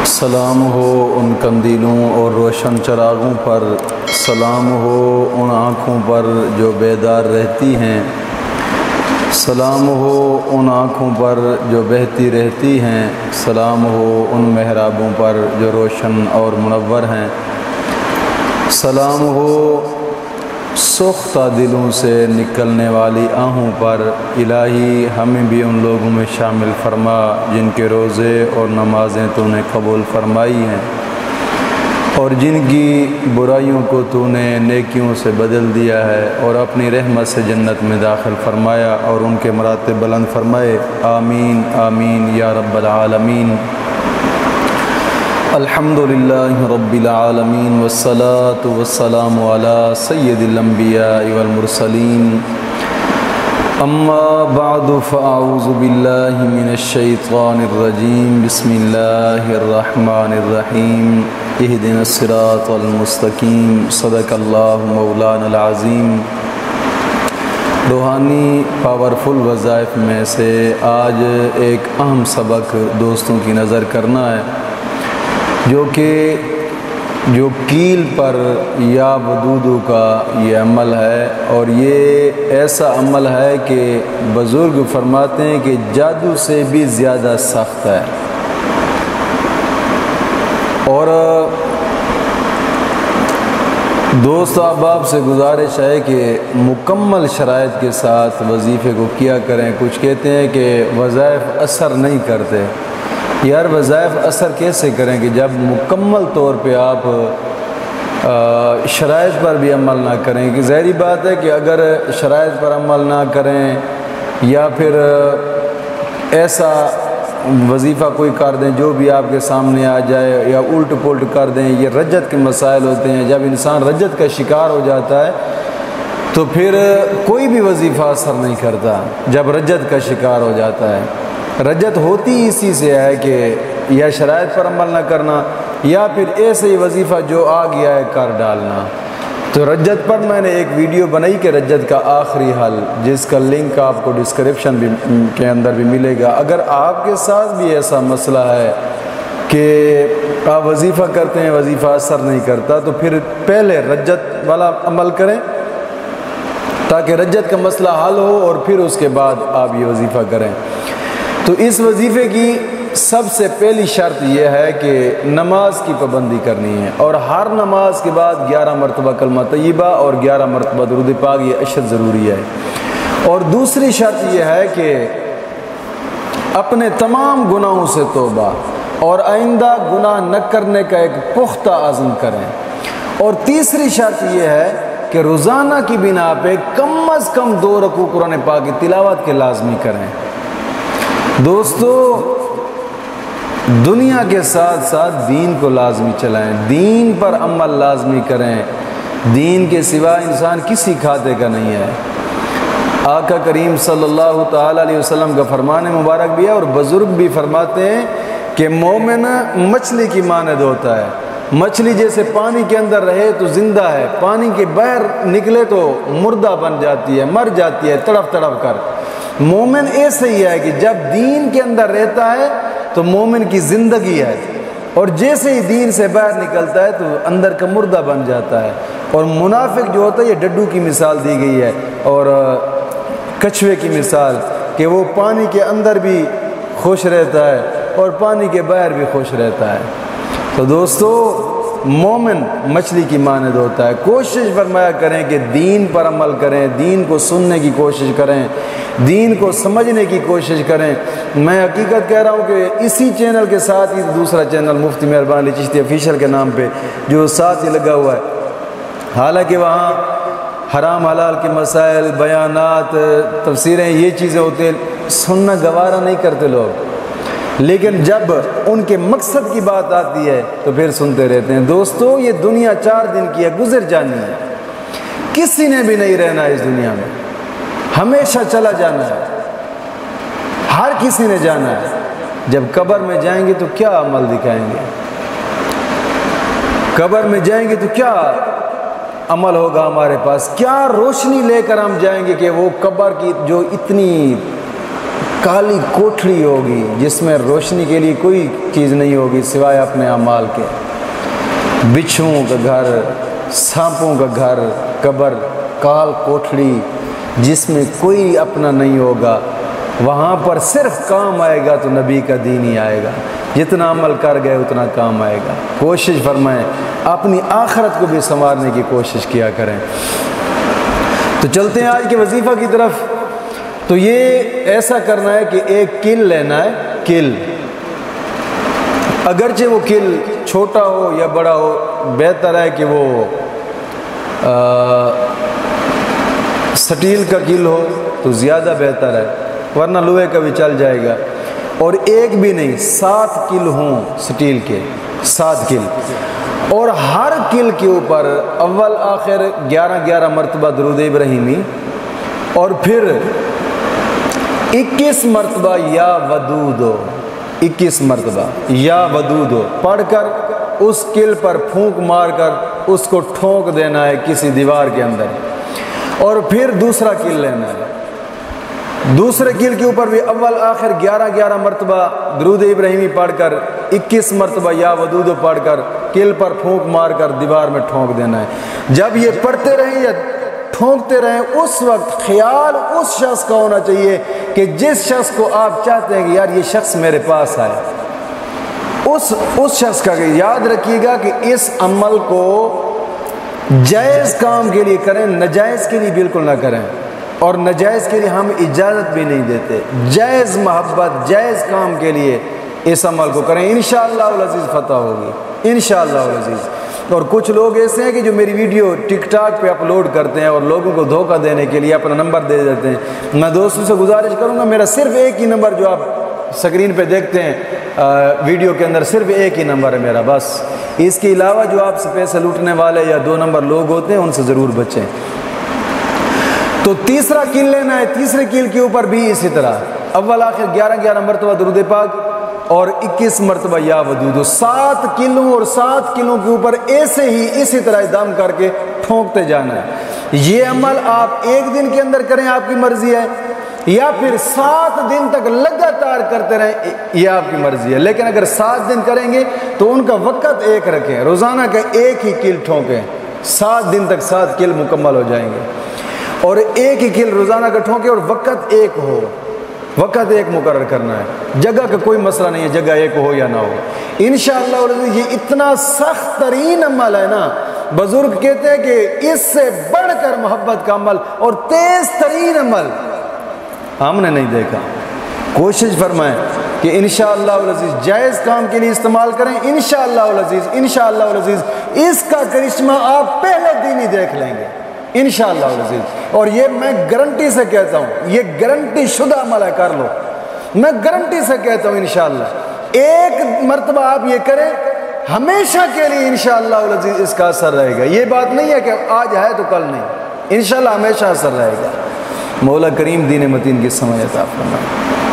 سلام ہو ان قندیلوں اور روشن چراغوں پر، سلام ہو ان آنکھوں پر جو بیدار رہتی ہیں، سلام ہو ان آنکھوں پر جو بہتی رہتی ہیں، سلام ہو ان محرابوں پر جو روشن اور منور ہیں، سلام ہو سوختہ دلوں سے نکلنے والی آہوں پر۔ الہی ہمیں بھی ان لوگوں میں شامل فرما جن کے روزے اور نمازیں تو نے قبول فرمائی ہیں، اور جن کی برائیوں کو تو نے نیکیوں سے بدل دیا ہے، اور اپنی رحمت سے جنت میں داخل فرمایا اور ان کے مراتب بلند فرمائے۔ آمین آمین یا رب العالمین۔ الحمدللہ رب العالمین والصلاة والسلام علی سید الانبیاء والمرسلین، اما بعد فاعوذ باللہ من الشیطان الرجیم، بسم اللہ الرحمن الرحیم، اہدنا الصراط المستقیم، صدق اللہ مولانا العظیم۔ روحانی پاورفل وظائف میں سے آج ایک اہم سبق دوستوں کی نظر کرنا ہے، جو کیل پر یا ودودو کا یہ عمل ہے، اور یہ ایسا عمل ہے کہ بزرگ فرماتے ہیں کہ جادو سے بھی زیادہ سخت ہے، اور دوست احباب سے گزارش ہے کہ مکمل شرائط کے ساتھ وظیفے کو کیا کریں۔ کچھ کہتے ہیں کہ وظائف اثر نہیں کرتے، یار وظائف اثر کیسے کریں کہ جب مکمل طور پہ آپ شرائط پر بھی عمل نہ کریں؟ کہ ظاہری بات ہے کہ اگر شرائط پر عمل نہ کریں یا پھر ایسا وظیفہ کوئی کر دیں جو بھی آپ کے سامنے آ جائے، یا الٹ پلٹ کر دیں، یہ رجت کے مسائل ہوتے ہیں۔ جب انسان رجت کا شکار ہو جاتا ہے تو پھر کوئی بھی وظیفہ اثر نہیں کرتا، جب رجت کا شکار ہو جاتا ہے۔ رجت ہوتی اسی سے ہے کہ یا شرائط پر عمل نہ کرنا، یا پھر ایسے ہی وظیفہ جو آ گیا ہے کر ڈالنا۔ تو رجت پر میں نے ایک ویڈیو بنائی کہ رجت کا آخری حل، جس کا لنک آپ کو ڈسکرپشن کے اندر بھی ملے گا۔ اگر آپ کے ساتھ بھی ایسا مسئلہ ہے کہ آپ وظیفہ کرتے ہیں وظیفہ اثر نہیں کرتا، تو پھر پہلے رجت والا عمل کریں تاکہ رجت کا مسئلہ حل ہو، اور پھر اس کے بعد آپ یہ وظیفہ کریں۔ تو اس وظیفے کی سب سے پہلی شرط یہ ہے کہ نماز کی پابندی کرنی ہے، اور ہر نماز کے بعد 11 مرتبہ کلمہ طیبہ اور 11 مرتبہ درود پاک، یہ اشد ضروری ہے۔ اور دوسری شرط یہ ہے کہ اپنے تمام گناہوں سے توبہ اور آئندہ گناہ نہ کرنے کا ایک پختہ عزم کریں۔ اور تیسری شرط یہ ہے کہ روزانہ کی بنا پہ کم از کم 2 رکوع قرآن پاک کی تلاوت کے لازمی کریں۔ دوستو، دنیا کے ساتھ ساتھ دین کو لازمی چلائیں، دین پر عمل لازمی کریں، دین کے سوا انسان کسی کھاتے کا نہیں ہے۔ آقا کریم صلی اللہ تعالی علیہ وسلم کا فرمان مبارک بھی ہے، اور بزرگ بھی فرماتے ہیں کہ مومن مچھلی کی مانند ہوتا ہے۔ مچھلی جیسے پانی کے اندر رہے تو زندہ ہے، پانی کے باہر نکلے تو مردہ بن جاتی ہے، مر جاتی ہے تڑپ تڑپ کر۔ مومن ایسے ہی ہے کہ جب دین کے اندر رہتا ہے تو مومن کی زندگی ہے، اور جیسے ہی دین سے باہر نکلتا ہے تو اندر کا مردہ بن جاتا ہے۔ اور منافق جو ہوتا ہے، یہ ڈڈو کی مثال دی گئی ہے، اور کچھوے کی مثال، کہ وہ پانی کے اندر بھی خوش رہتا ہے اور پانی کے باہر بھی خوش رہتا ہے۔ تو دوستو، مومن مچھلی کی مانند ہوتا ہے۔ کوشش فرمایا کریں کہ دین پر عمل کریں، دین کو سننے کی کوشش کریں، دین کو سمجھنے کی کوشش کریں۔ میں حقیقت کہہ رہا ہوں کہ اسی چینل کے ساتھ ہی دوسرا چینل مفتی مہربان علی چشتی آفیشل کے نام پہ جو ساتھ ہی لگا ہوا ہے، حالانکہ وہاں حرام حلال کے مسائل، بیانات، تفسیریں، یہ چیزیں ہوتے ہیں، سننا گوارا نہیں کرتے لوگ، لیکن جب ان کے مقصد کی بات آتی ہے تو پھر سنتے رہتے ہیں۔ دوستو، یہ دنیا 4 دن کی ہے، گزر جانی ہے، کسی نے بھی نہیں رہنا اس دنیا میں، ہمیشہ چلا جانا ہے، ہر کسی نے جانا ہے۔ جب قبر میں جائیں گے تو کیا عمل دکھائیں گے؟ قبر میں جائیں گے تو کیا عمل ہوگا ہمارے پاس؟ کیا روشنی لے کر ہم جائیں گے کہ وہ قبر کی جو اتنی کالی کوٹھڑی ہوگی جس میں روشنی کے لیے کوئی چیز نہیں ہوگی سوائے اپنے اعمال کے، بچھوؤں کا گھر، سانپوں کا گھر، قبر، کال کوٹھڑی جس میں کوئی اپنا نہیں ہوگا، وہاں پر صرف کام آئے گا تو نبی کا دین ہی آئے گا، جتنا عمل کر گئے اتنا کام آئے گا۔ کوشش فرمائیں اپنی آخرت کو بھی سنوارنے کی کوشش کیا کریں۔ تو چلتے ہیں آج کے وظیفہ کی طرف۔ تو یہ ایسا کرنا ہے کہ ایک کل لینا ہے، کل، اگرچہ وہ کل چھوٹا ہو یا بڑا ہو، بہتر ہے کہ وہ سٹیل کا کل ہو تو زیادہ بہتر ہے، ورنہ لوہے کا بھی چل جائے گا۔ اور ایک بھی نہیں، 7 کل ہوں سٹیل کے، 7 کل، اور ہر کل کے اوپر اول آخر 11 مرتبہ درود ابراہیمی، اور پھر 21 مرتبہ یا ودود ہو، 21 مرتبہ یا ودود ہو پڑھ کر اس کل پر پھونک مار کر اس کو ٹھونک دینا ہے کسی دیوار کے اندر، اور پھر دوسرا کل لینا ہے، دوسرے کل کے اوپر بھی اول آخر 11 مرتبہ درود ابراہیمی پڑھ کر 21 مرتبہ یا ودود پڑھ کر کل پر پھونک مار کر دیوار میں ٹھونک دینا ہے۔ جب یہ پڑھتے رہیں یا ٹھونکتے رہیں، اس وقت خیال اس شخص کا ہونا چاہیے کہ جس شخص کو آپ چاہتے ہیں کہ یار یہ شخص میرے پاس آئے، اس شخص کا یاد رکھیے گا کہ اس عمل کو جائز کام کے لیے کریں، ناجائز کے لیے بالکل نہ کریں، اور ناجائز کے لیے ہم اجازت بھی نہیں دیتے، جائز محبت جائز کام کے لیے اس عمل کو کریں، انشاءاللہ العزیز فتح ہوگی، انشاءاللہ العزیز۔ اور کچھ لوگ ایسے ہیں کہ جو میری ویڈیو ٹک ٹاک پہ اپلوڈ کرتے ہیں اور لوگوں کو دھوکہ دینے کے لیے اپنا نمبر دے دیتے ہیں۔ میں دوستوں سے گزارش کروں گا، میرا صرف ایک ہی نمبر جو آپ سکرین پہ دیکھتے ہیں ویڈیو کے اندر، صرف ایک ہی نمبر ہے میرا، بس۔ اس کے علاوہ جو آپ سے پیسے لوٹنے والے یا 2 نمبر لوگ ہوتے ہیں ان سے ضرور بچیں۔ تو تیسرا کل لینا ہے، تیسرے کل کے اوپر بھی اسی طرح اول آخر 11 مرتبہ درود پاک اور 21 مرتبہ یا ودود، 7 کلوں اور 7 کلوں کے اوپر ایسے ہی اسی طرح دم کر کے ٹھونکتے جانا ہے۔ یہ عمل آپ ایک دن کے اندر کریں، آپ کی مرضی ہے، یا پھر 7 دن تک لگاتار کرتے رہیں، یہ آپ کی مرضی ہے۔ لیکن اگر 7 دن کریں گے تو ان کا وقت ایک رکھیں، روزانہ کا ایک ہی کل ٹھونکیں، 7 دن تک 7 کل مکمل ہو جائیں گے، اور ایک ہی کل روزانہ کا ٹھونکیں، اور وقت ایک ہو، وقت ایک مقرر کرنا ہے، جگہ کا کوئی مسئلہ نہیں ہے، جگہ ایک ہو یا نہ ہو، انشاءاللہ۔ یہ اتنا سخت ترین عمل ہے نا، بزرگ کہتے ہیں کہ اس سے بڑھ کر محبت کا عمل اور تیز ترین عمل ہم نے نہیں دیکھا۔ کوشش فرمائیں کہ انشاءاللہ العزیز جائز کام کے لیے استعمال کریں، انشاءاللہ العزیز، انشاءاللہ العزیز اس کا کرشمہ آپ پہلے دن ہی دیکھ لیں گے، انشاءاللہ العزیز۔ اور یہ میں گارنٹی سے کہتا ہوں، یہ گارنٹی شدہ عمل ہے، کر لو، میں گارنٹی سے کہتا ہوں انشاءاللہ۔ ایک مرتبہ آپ یہ کریں، ہمیشہ کے لیے انشاءاللہ العزیز اس کا اثر رہے گا۔ یہ بات نہیں ہے کہ آج ہے تو کل نہیں، انشاءاللہ ہمیشہ اثر رہے گا۔ مولا کریم دین متین کی سمجھ عطا فرمائے۔